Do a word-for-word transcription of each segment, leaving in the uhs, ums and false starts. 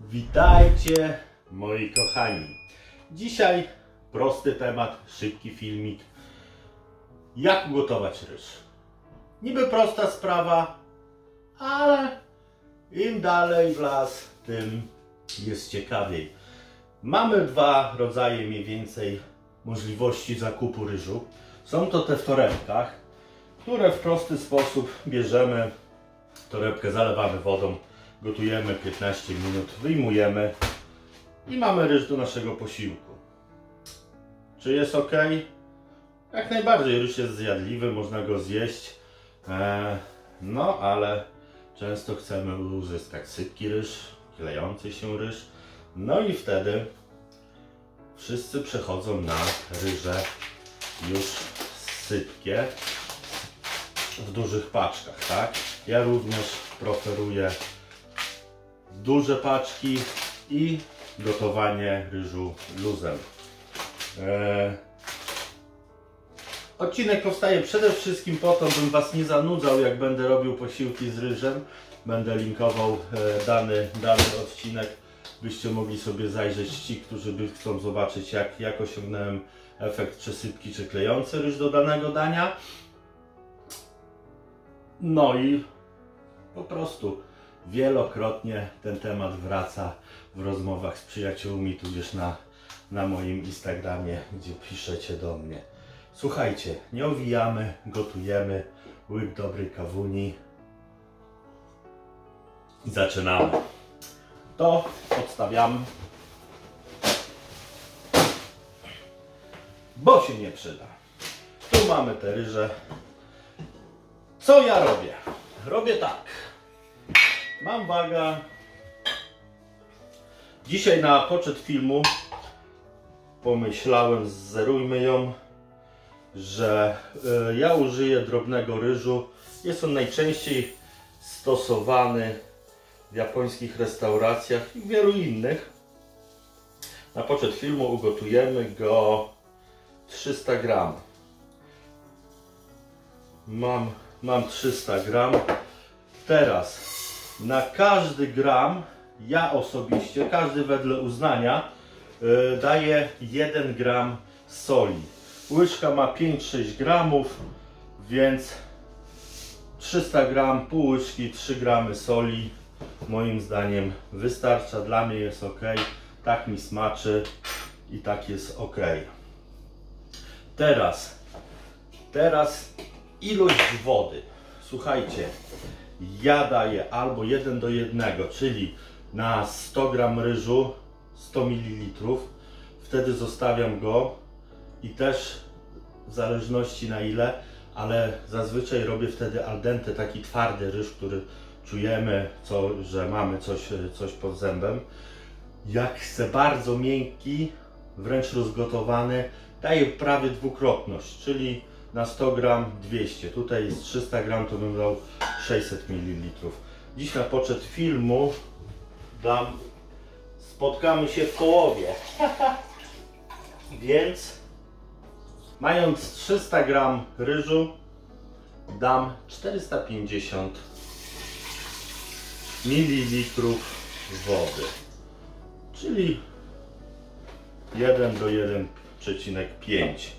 Witajcie moi kochani. Dzisiaj prosty temat, szybki filmik. Jak ugotować ryż? Niby prosta sprawa, ale im dalej w las, tym jest ciekawiej. Mamy dwa rodzaje mniej więcej możliwości zakupu ryżu. Są to te w torebkach, które w prosty sposób bierzemy, torebkę zalewamy wodą, gotujemy piętnaście minut, wyjmujemy i mamy ryż do naszego posiłku. Czy jest ok? Jak najbardziej, ryż jest zjadliwy, można go zjeść, eee, no ale często chcemy uzyskać sypki ryż, klejący się ryż, no i wtedy wszyscy przechodzą na ryże już sypkie w dużych paczkach, tak? Ja również preferuję duże paczki i gotowanie ryżu luzem. Eee, odcinek powstaje przede wszystkim po to, bym Was nie zanudzał, jak będę robił posiłki z ryżem. Będę linkował e, dany, dany odcinek, byście mogli sobie zajrzeć, ci, którzy by chcą zobaczyć, jak, jak osiągnąłem efekt czy sypki, czy klejący ryż do danego dania. No i po prostu wielokrotnie ten temat wraca w rozmowach z przyjaciółmi, tudzież na, na moim Instagramie, gdzie piszecie do mnie. Słuchajcie, nie owijamy, gotujemy, łyk dobrej kawuni i zaczynamy. To odstawiam, bo się nie przyda. Tu mamy te ryże. Co ja robię? Robię tak. Mam wagę. Dzisiaj na poczet filmu pomyślałem, zerujmy ją, że y, ja użyję drobnego ryżu. Jest on najczęściej stosowany w japońskich restauracjach i wielu innych. Na poczet filmu ugotujemy go trzysta gram. Mam, mam trzysta gram. Teraz na każdy gram, ja osobiście, każdy wedle uznania, yy, daję jeden gram soli. Łyżka ma pięć sześć gramów, więc trzysta gram, pół łyżki, trzy gramy soli. Moim zdaniem wystarcza, dla mnie jest ok, tak mi smaczy i tak jest ok. Teraz, teraz ilość wody. Słuchajcie, ja daję albo jeden do jednego, czyli na sto gram ryżu sto mililitrów, wtedy zostawiam go i też w zależności na ile, ale zazwyczaj robię wtedy al dente, taki twardy ryż, który czujemy, co, że mamy coś, coś pod zębem. Jak chcę bardzo miękki, wręcz rozgotowany, daję prawie dwukrotność, czyli na sto gram dwieście. Tutaj jest trzysta gram, to bym dał sześćset mililitrów. Dziś na poczet filmu dam, spotkamy się w połowie. Więc mając trzysta gram ryżu, dam czterysta pięćdziesiąt mililitrów wody, czyli jeden do jeden przecinek pięć.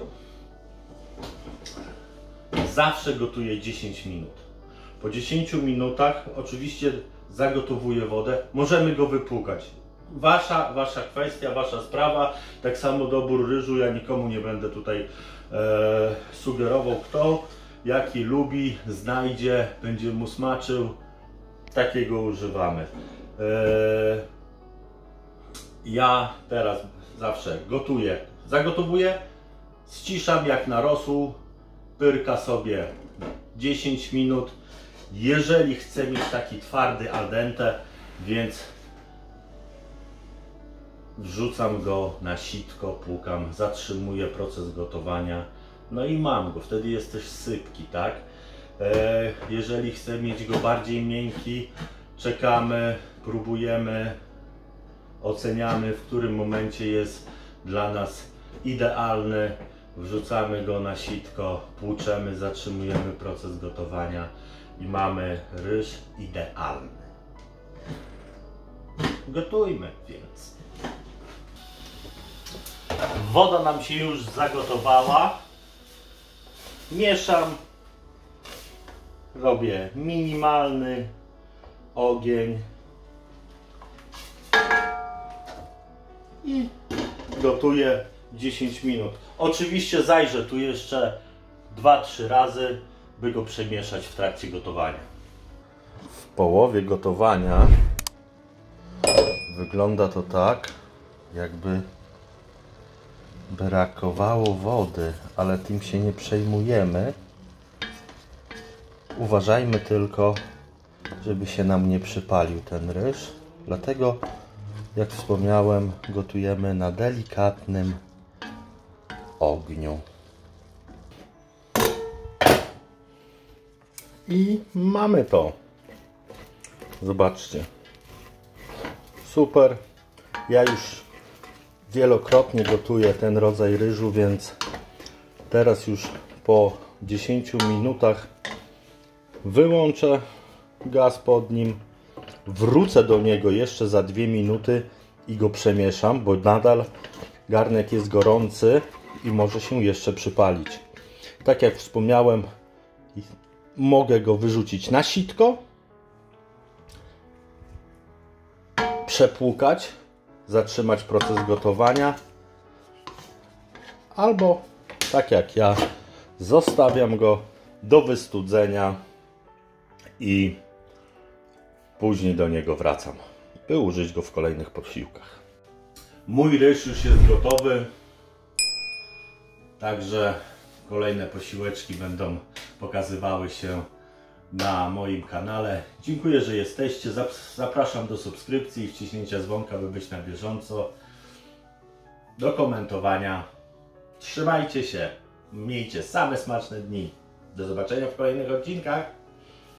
Zawsze gotuję dziesięć minut. Po dziesięciu minutach oczywiście zagotowuję wodę. Możemy go wypłukać. Wasza, wasza kwestia, wasza sprawa. Tak samo dobór ryżu. Ja nikomu nie będę tutaj e, sugerował, kto jaki lubi, znajdzie, będzie mu smaczył. Takiego używamy. E, ja teraz zawsze gotuję. Zagotowuję, ściszam jak na rosół. Pyrka sobie dziesięć minut. Jeżeli chcę mieć taki twardy al dente, więc wrzucam go na sitko, płukam, zatrzymuję proces gotowania, no i mam go. Wtedy jest też sypki, tak? E, jeżeli chcę mieć go bardziej miękki, czekamy, próbujemy, oceniamy, w którym momencie jest dla nas idealny. Wrzucamy go na sitko, płuczemy, zatrzymujemy proces gotowania i mamy ryż idealny. gotujmy więc. Woda nam się już zagotowała. Mieszam. Robię minimalny ogień. I gotuję dziesięć minut. Oczywiście zajrzę tu jeszcze dwa trzy razy, by go przemieszać w trakcie gotowania. W połowie gotowania wygląda to tak, jakby brakowało wody, ale tym się nie przejmujemy. Uważajmy tylko, żeby się nam nie przypalił ten ryż. Dlatego, jak wspomniałem, gotujemy na delikatnym ogniu. I mamy to. Zobaczcie. Super. Ja już wielokrotnie gotuję ten rodzaj ryżu, więc teraz już po dziesięciu minutach wyłączę gaz pod nim. Wrócę do niego jeszcze za dwie minuty i go przemieszam, bo nadal garnek jest gorący i może się jeszcze przypalić. Tak jak wspomniałem, mogę go wyrzucić na sitko, przepłukać, zatrzymać proces gotowania, albo tak jak ja, zostawiam go do wystudzenia i później do niego wracam, by użyć go w kolejnych posiłkach. Mój ryż już jest gotowy, także kolejne posiłeczki będą pokazywały się na moim kanale. Dziękuję, że jesteście. Zapraszam do subskrypcji i wciśnięcia dzwonka, by być na bieżąco. Do komentowania. Trzymajcie się. Miejcie same smaczne dni. Do zobaczenia w kolejnych odcinkach.